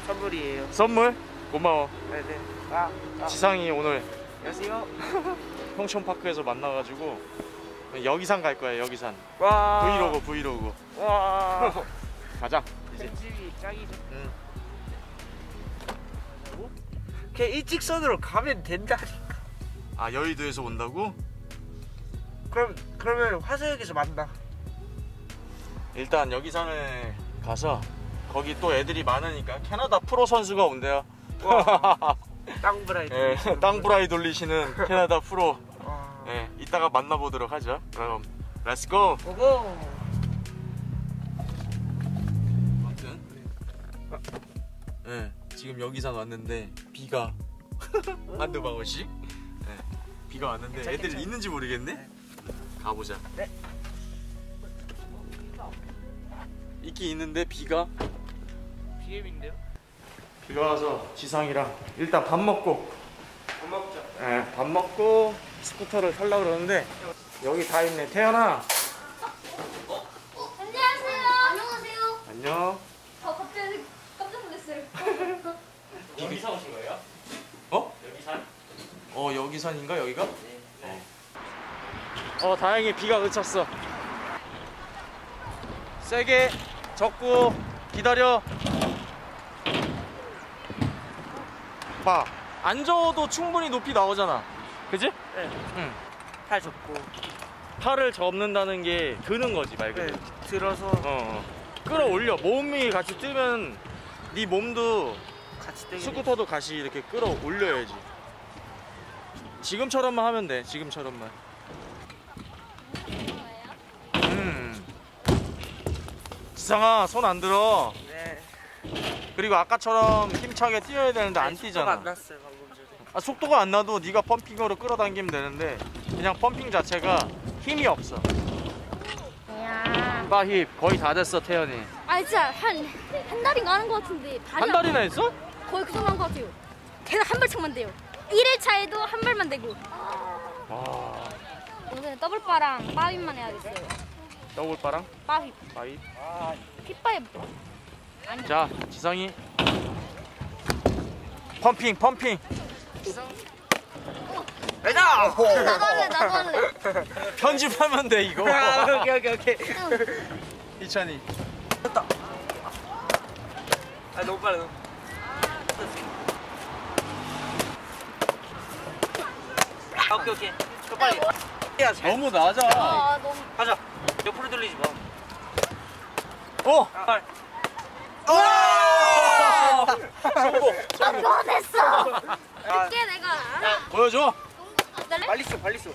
선물이에요. 선물? 고마워. 네네. 지상이 오늘 안녕하세요. 평촌파크에서 만나가지고 여기산 갈 거야. 여기산. 와. 브이로그. 와. 가자. 편집이 짱이죠. 응. 그냥 일직선으로 가면 된다니까. 아, 여의도에서 온다고? 그러면 화서역에서 만나. 일단 여기산에 가서 거기 또 애들이 많으니까 캐나다 프로 선수가 온대요. 땅브라이. 예, 땅브라이 돌리시는 캐나다 프로. 와. 예, 이따가 만나보도록 하죠. 그럼 렛츠고. 고고. 아무튼 예, 지금 여기산 왔는데 비가 한두 방울씩 비가 왔는데 괜찮, 애들 괜찮. 있는지 모르겠네. 네. 가보자. 네. 있긴 있는데 비가 BM인데요? 비가 와서 지상이랑 일단 밥 먹고 밥 먹자. 밥 먹고 스쿠터를 타려고 그러는데 여기 다 있네. 태연아 안녕하세요. 안녕하세요. 안녕. 갑자기 깜짝 놀랐어요. 여기서 오신 거예요? 어? 여기산? 여기산인가 여기가? 네. 다행히 비가 그쳤어. 세게 젓고 기다려. 봐, 안 저어도 충분히 높이 나오잖아. 그지? 네. 응. 팔 접고. 팔을 접는다는 게 드는 거지 말 그대로. 네. 들어서 끌어올려. 몸이 같이 뜨면 네 몸도 같이 떼게. 스쿠터도 같이 이렇게 끌어올려야지. 지금처럼만 하면 돼. 지금처럼만. 지상아, 손 안 들어. 네. 그리고 아까처럼 힘차게 뛰어야 되는데 안 뛰잖아. 안 났어요 방금 전에. 속도가 안 나도 네가 펌핑으로 끌어당기면 되는데 그냥 펌핑 자체가 힘이 없어. 야. 빠힙 거의 다 됐어. 태연이 아 진짜 한 달인가 하는 것 같은데 한 달이나 했어? 거의 그 정도 한 것 같아요. 계속 한 발짝만 돼요. 1일차에도 한 발만 되고. 와, 오늘 더블바랑 빠윗만 해야겠어요. 더블바랑 빠윗. 빠힙. 핏바윗. 자, 지상이 펌핑. 가자. 나도 할래. 편집하면 돼 이거. 오케이. 이찬이 됐다. 아 너무 빨라. 오케이. 더 빨리. 야, 너무 낮아. 아 너무. 가자. 옆으로 돌리지 마. 아, 성공. 뭐 됐어. 늦게 내가. 보여줘. 날래? 빨리 쏘.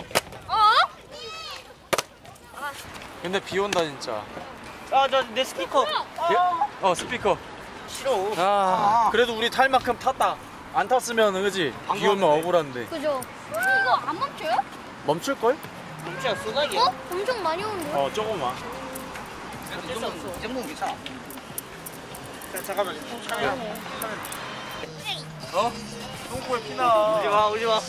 근데 비 온다 진짜. 저 내 스피커. 스피커. 싫어. 그래도 우리 탈 만큼 탔다. 안 탔으면 그지? 비 오면 억울한데. 그죠? 이거 안 멈춰요? 멈출 걸? 진짜 소나기야. 엄청 많이 오는데. 조금만. 이 정도는 괜찮아. 자, 잠깐만. 똥꼬에 피나. 오지 마.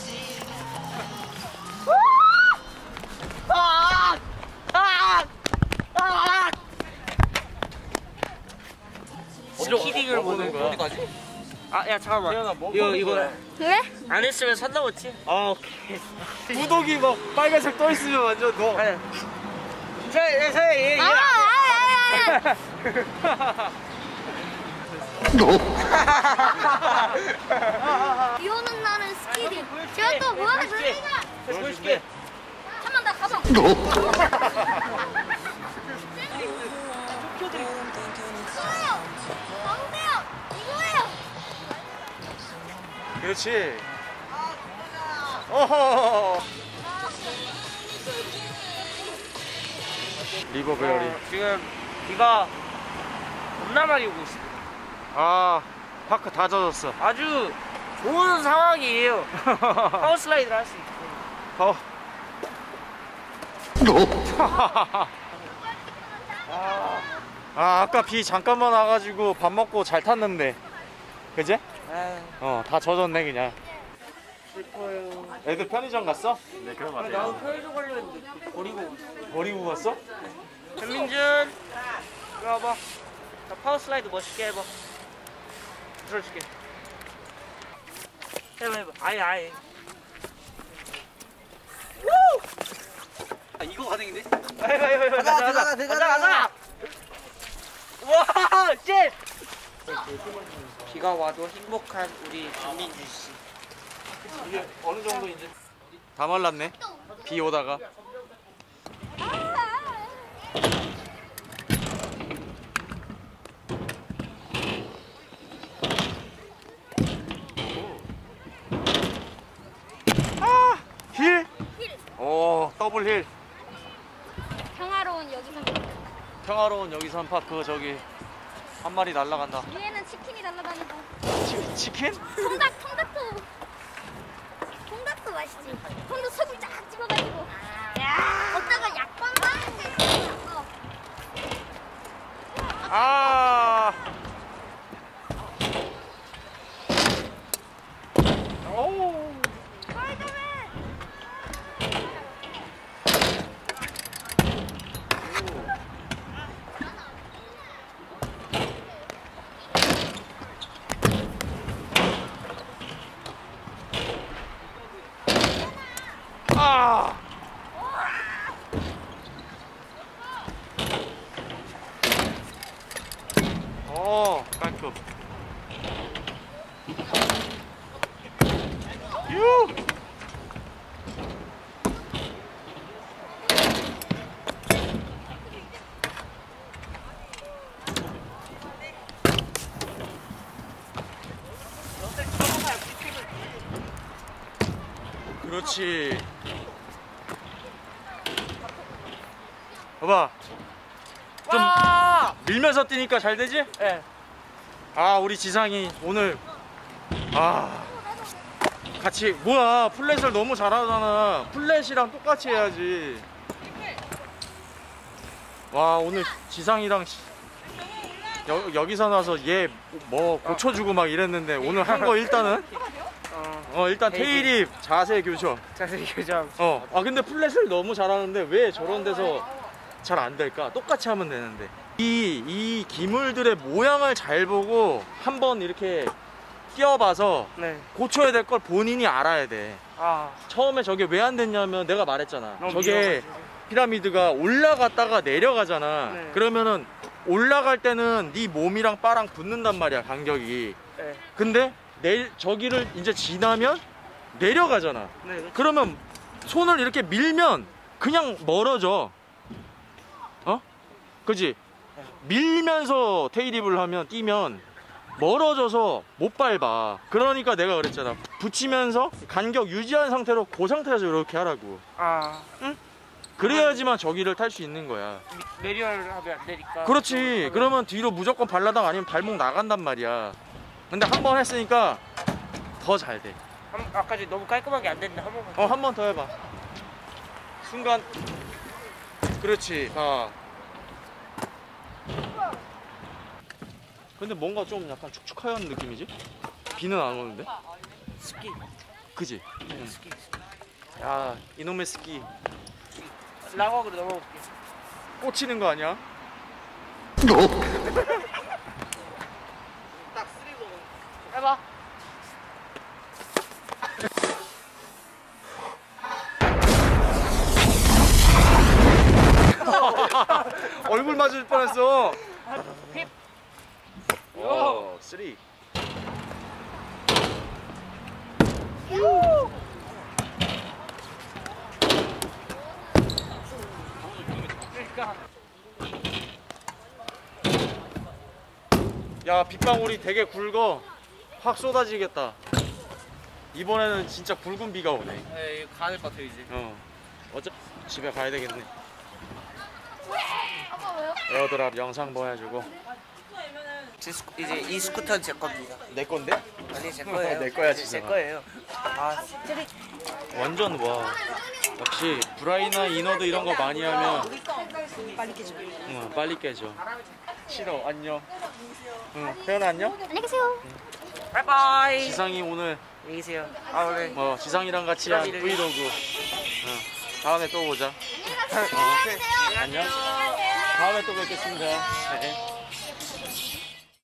키딩을 보는 거야. 어디 가지? 야 잠깐만. 태연아, 뭐 이거 그래? 안 했으면 산 넘었지? 오케이. 구독이 막 빨간색 떠 있으면 완전 너. 아니. 얘. 비 오는 날은 스키딩. 제가 또 보여드릴게요. 보여줄게. 한번 더 가봐. 이거예요. 그렇지. 어허. 리버베어리. 지금 비가 겁나 많이 오고 있어. 파크 다 젖었어. 아주 좋은 상황이에요. 파워슬라이드를 할 수 있고. 아까 비 잠깐만 와가지고 밥 먹고 잘 탔는데. 그지? 다 젖었네 그냥. 슬퍼요. 애들 편의점 갔어? 네, 그런 거 나도 편의점 가려고 했는데 버리고. 버리고 갔어? 현민준, 이리 와봐. 자, 파워슬라이드 멋있게 해봐. 들어줄게. 해봐. 아예. 아, 이거 가능인데? 해봐. 가자. 와, 쉣! 비가 와도 행복한 우리 김민주 씨. 이게 어느 정도 이제 다 말랐네. 비 오다가. 힐? 오, 더블 힐. 평화로운 여기선 평화로운 여기선 파크 저기 한 마리 날아간다. 위에는 치킨이 날아다니고 치킨? 통닭도 맛있지. 통도 소금 쫙 찍어가지고 어디다가 약방만 아. 오. 아. 깔끔. 유. 그렇지. 봐봐. 좀 와! 밀면서 뛰니까 잘 되지? 예. 아, 우리 지상이 오늘 같이 뭐야, 플랫을 너무 잘하잖아. 플랫이랑 똑같이 해야지. 와, 오늘 지상이랑 여기서 나서 얘 뭐 고쳐주고 막 이랬는데 오늘 한 거 일단은 일단 테일이 자세 교정. 자세히 교정. 근데 플랫을 너무 잘하는데 왜 저런 데서 잘 안 될까? 똑같이 하면 되는데. 이 기물들의 모양을 잘 보고 한번 이렇게 끼워봐서 네. 고쳐야 될 걸 본인이 알아야 돼. 아. 처음에 저게 왜 안 됐냐면 내가 말했잖아. 너무 저게 밀어가지고. 피라미드가 올라갔다가 내려가잖아. 네. 그러면은 올라갈 때는 네 몸이랑 바랑 붙는단 말이야, 간격이. 네. 근데 저기를 이제 지나면 내려가잖아. 네. 그렇죠. 그러면 손을 이렇게 밀면 그냥 멀어져. 그지? 밀면서 테일입을 하면 뛰면 멀어져서 못 밟아. 그러니까 내가 그랬잖아. 붙이면서 간격 유지한 상태로 그 상태에서 이렇게 하라고. 아. 응? 그래야지만 저기를 탈 수 있는 거야. 내리얼 하면 안 되니까. 그렇지. 그러면 뒤로 무조건 발라당 아니면 발목 나간단 말이야. 근데 한 번 했으니까 더 잘 돼. 아까 전에 너무 깔끔하게 안 됐는데 한 번만. 한 번 더 해봐. 순간. 그렇지. 봐. 근데 뭔가 좀 약간 축축하는 느낌이지? 비는 안 오는데? 스키. 그지? 네, 스키. 야, 이놈의 스키 랑어그로 넘어볼게. 꽂히는 거 아니야? 해봐. 얼굴 맞을 뻔했어. 힙. 오, 3. 그러니까. 야, 빗방울이 되게 굵어. 확 쏟아지겠다. 이번에는 진짜 굵은 비가 오네. 네, 이거 가야 될 것 같아요 이제. 집에 가야 되겠네. 아빠 왜요? 에어드랍 영상 보여주고. 이제 이 스쿠터는 제 겁니다. 내 건데? 아니 제 거예요. 내 거야, 제 진짜. 거예요. 아, 완전 와. 역시 브라이나 이너드 이런 거 많이 하면 빨리 깨져. 응, 빨리 깨져. 싫어. 안녕. 응, 태연아 안녕. 안녕히 계세요. 바이바이. 지상이 오늘 안녕히 계세요. 아, 오늘 지상이랑 같이 한 브이로그. 브이로그. 응, 다음에 또 보자. 안녕히 가세요. 안녕. 다음에 또 뵙겠습니다. 네.